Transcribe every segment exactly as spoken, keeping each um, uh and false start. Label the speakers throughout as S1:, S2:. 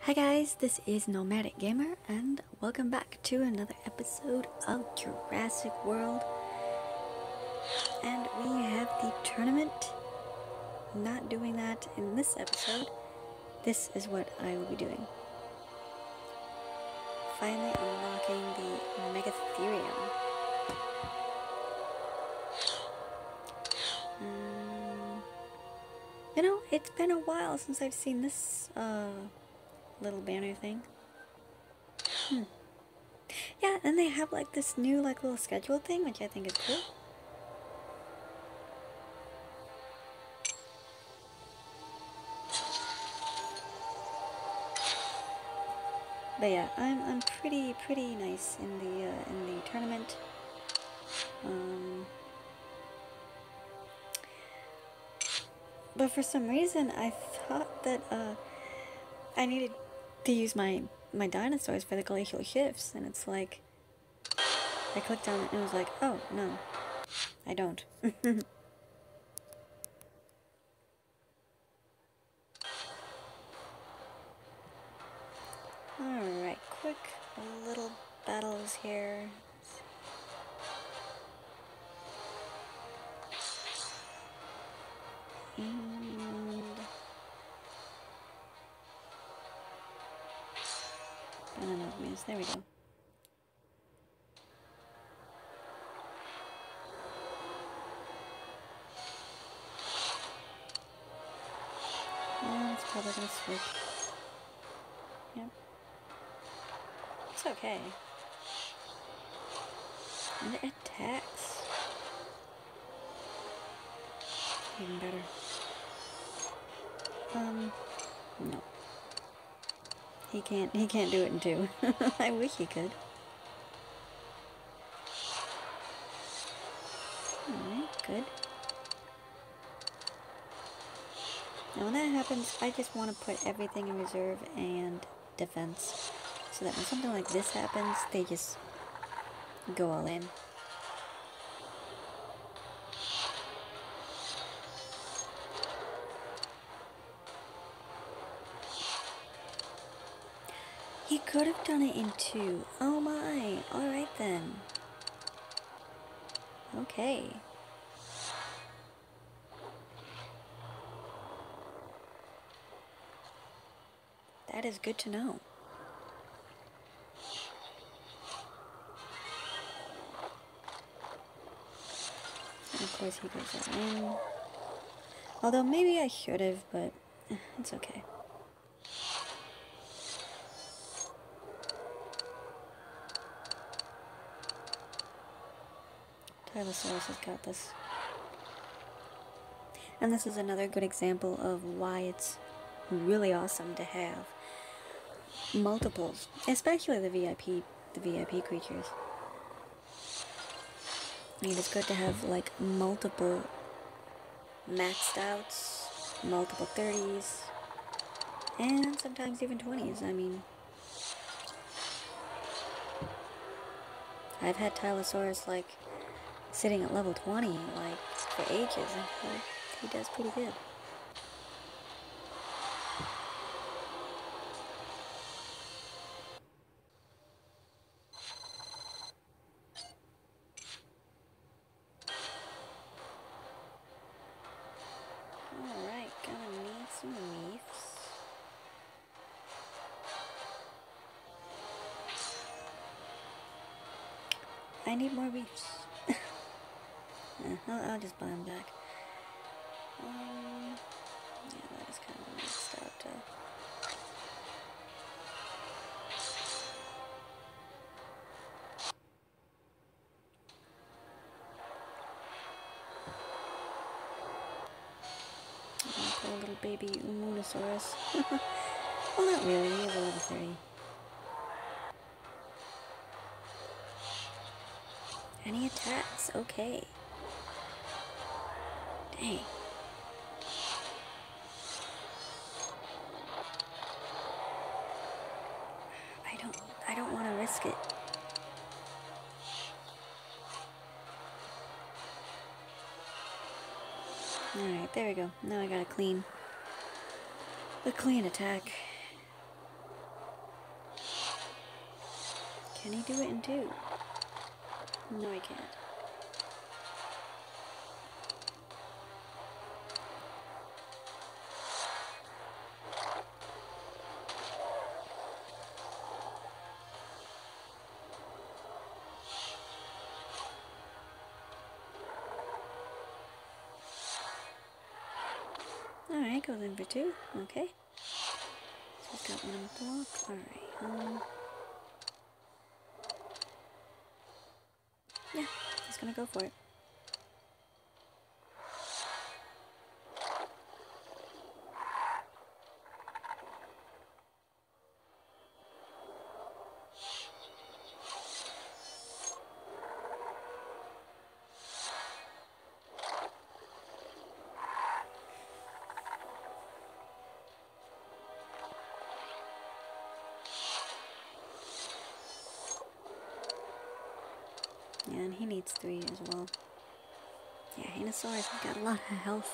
S1: Hi guys, this is Nomadic Gamer, and welcome back to another episode of Jurassic World. And we have the tournament. Not doing that in this episode. This is what I will be doing. Finally unlocking the Megatherium. Um, you know, it's been a while since I've seen this uh, little banner thing. Hmm. Yeah, and they have like this new like little schedule thing, which I think is cool. But yeah, I'm I'm pretty pretty nice in the uh, in the tournament. Um, but for some reason, I thought that uh, I needed to use my my dinosaurs for the glacial shifts, and it's like I clicked on it and it was like, oh no, I don't. Alright, quick little battles here. And banana miss, there we go. Yeah, it's probably gonna switch. Yep. It's okay. And it attacks. Even better. Um, no. He can't, he can't do it in two. I wish he could. Alright, good. Now when that happens, I just want to put everything in reserve and defense. So that when something like this happens, they just go all in. He could have done it in two. Oh my. Alright then. Okay. That is good to know. And of course he goes all in. Although maybe I should have, but it's okay. Tylosaurus has got this. And this is another good example of why it's really awesome to have multiples, especially the V I P, the V I P creatures. I mean, it's good to have like multiple maxed outs, multiple thirties, and sometimes even twenties. I mean, I've had Tylosaurus like sitting at level twenty like for ages, and he, he does pretty good. Alright, gonna need some reefs. I need more reefs. Yeah, I'll, I'll just buy them back. Um, yeah, that is kind of mixed out. Uh, Poor little baby Umunosaurus. Well, not really. He has a level thirty. And he attacks. Okay. Dang. I don't. I don't want to risk it. Alright, there we go. Now I got a clean, a clean attack. Can he do it in two? No, he can't. Alright, goes in for two. Okay. So he's got one block. Alright. Um, yeah, he's gonna go for it. Yeah, and he needs three as well. Yeah, Hanosaurus has got a lot of health.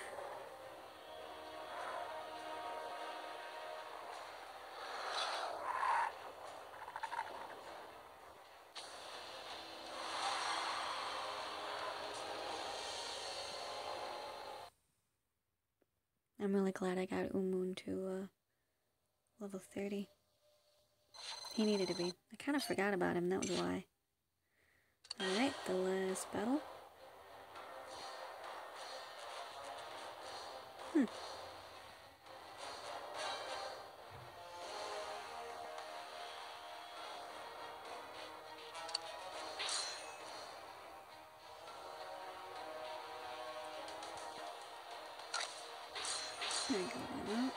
S1: I'm really glad I got Umoon to uh, level thirty. He needed to be. I kind of forgot about him, that was why. Alright, the last battle. Hmm. There you go, that.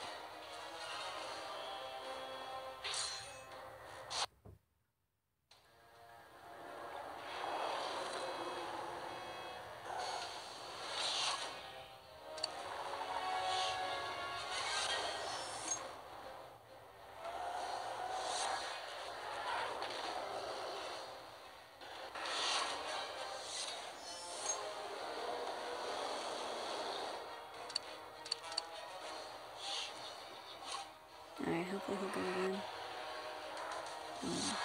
S1: Alright, hopefully he'll go again. Um,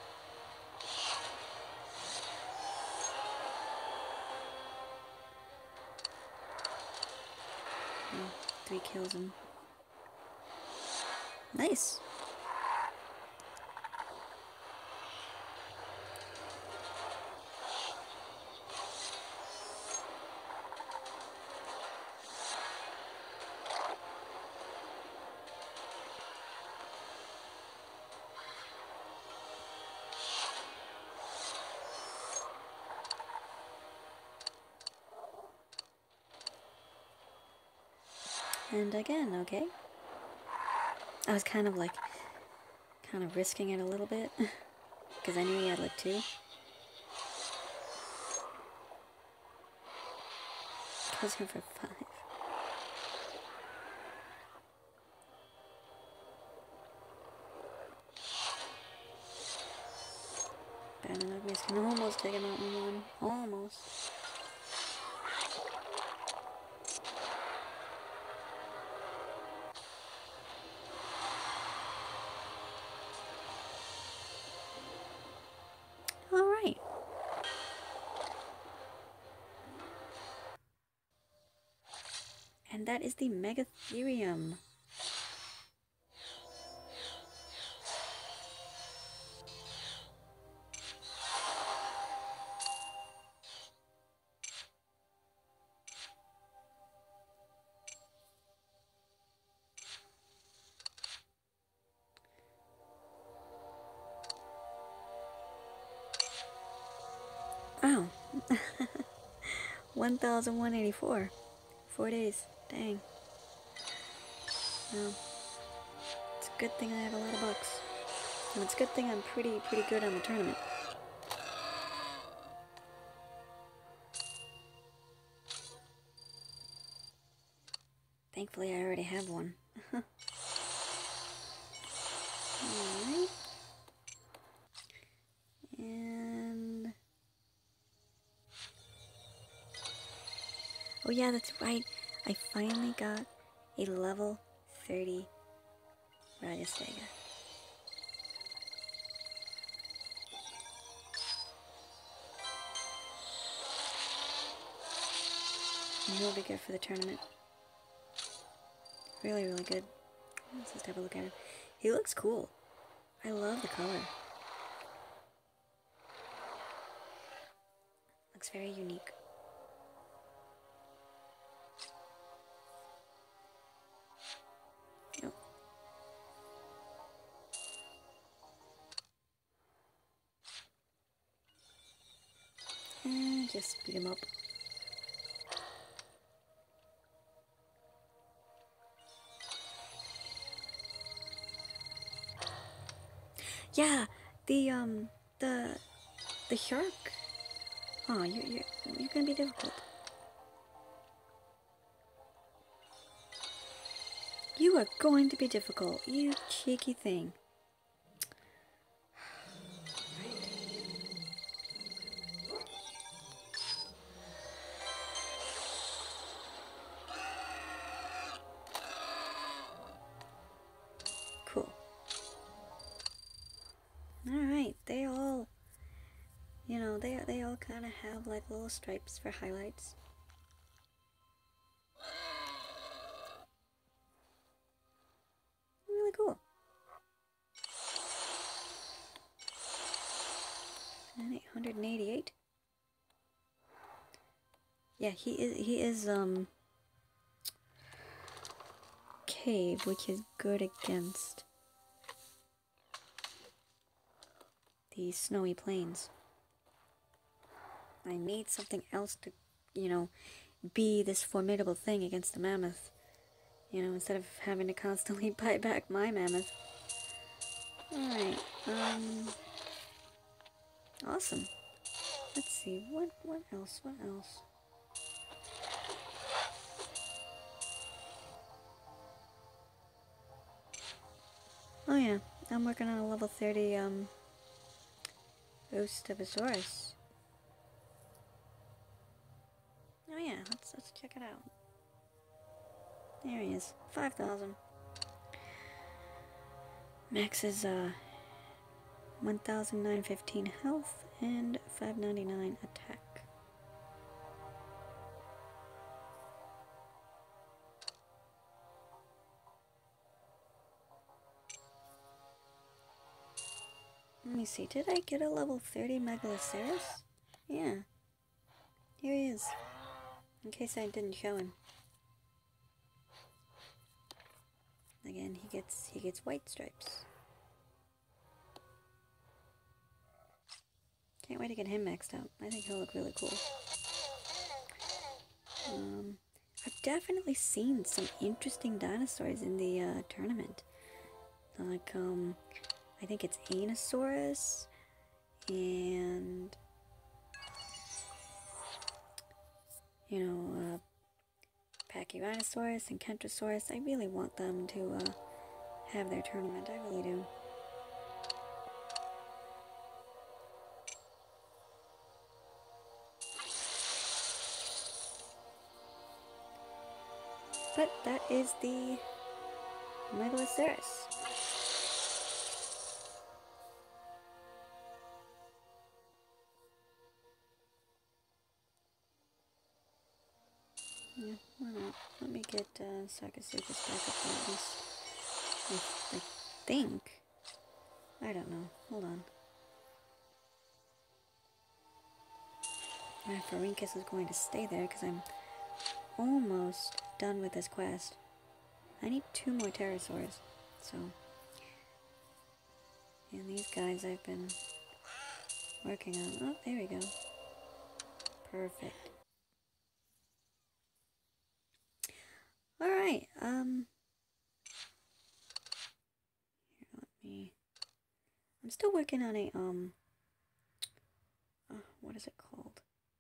S1: oh, three kills him. Nice! And again, okay. I was kind of like, kind of risking it a little bit, because I knew he had like two. Goes in for five. Bad enough, he's gonna almost take him out in one. Almost. Alright. And that is the Megatherium. Oh. one thousand one hundred eighty-four. Four days. Dang. Well, it's a good thing I have a lot of bucks. And it's a good thing I'm pretty, pretty good on the tournament. Thankfully, I already have one. Alright. And... oh yeah, that's right. I finally got a level thirty Radiostega. He'll be good for the tournament. Really, really good. Let's just have a look at him. He looks cool. I love the color. Looks very unique. Yep. And just beat him up. Yeah, the um the the shark. Oh, you you you're gonna be difficult. You are going to be difficult, you cheeky thing. Cool. Alright, they all, you know, they, they all kind of have like little stripes for highlights. Really cool. And eight hundred eighty-eight. Yeah, he is, he is, um, cave, which is good against the snowy plains. I need something else to, you know, be this formidable thing against the mammoth. You know, instead of having to constantly bite back my mammoth. Alright, um... awesome. Let's see, what, what else, what else? Oh yeah, I'm working on a level thirty, um... Ostegosaurus. Oh yeah, let's, let's check it out. There he is, five thousand. Max is, uh... one thousand nine hundred fifteen health and five ninety-nine attack. Let me see, did I get a level thirty Megaloceros? Yeah. Here he is. In case I didn't show him. Again, he gets he gets white stripes. Can't wait to get him maxed out. I think he'll look really cool. Um, I've definitely seen some interesting dinosaurs in the uh, tournament. Like, um, I think it's Anasaurus and, you know, uh, Pachyrhinosaurus and Kentrosaurus. I really want them to uh, have their tournament. I really do. But that is the Megaloceros. Yeah, why not? Let me get uh, Sarcosuchus back up there at least. I, I think. I don't know. Hold on. My Pharynchus is going to stay there because I'm almost done with this quest. I need two more pterosaurs, so. And these guys I've been working on. Oh, there we go. Perfect. Alright, um. Here, let me. I'm still working on a, um. Uh, what is it called?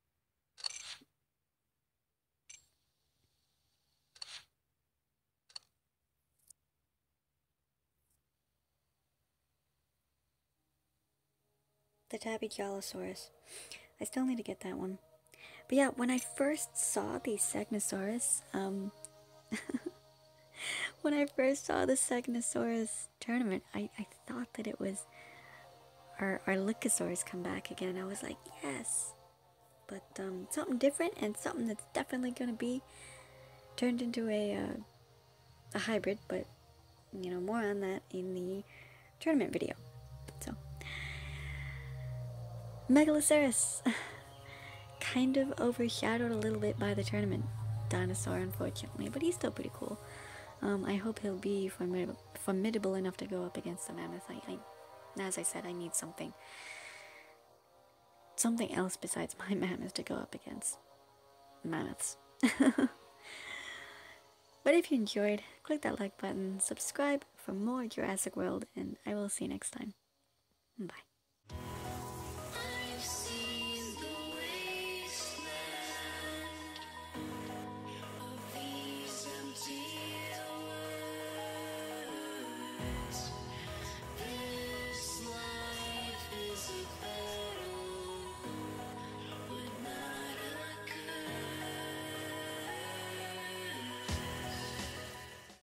S1: The Tabbyjalosaurus. I still need to get that one. But yeah, when I first saw the Segnosaurus, um, when I first saw the Segnosaurus tournament, I, I thought that it was our, our Lycosaurus come back again. I was like, yes, but um, something different and something that's definitely gonna be turned into a uh, a hybrid. But you know, more on that in the tournament video. So, Megaloceros, kind of overshadowed a little bit by the tournament dinosaur, unfortunately, but he's still pretty cool. Um, I hope he'll be formidable, formidable enough to go up against the mammoth. I, I, as I said, I need something, something else besides my mammoth to go up against mammoths. But if you enjoyed, click that like button, subscribe for more Jurassic World, and I will see you next time. Bye.